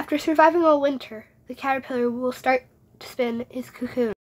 After surviving all winter, the caterpillar will start to spin his cocoon.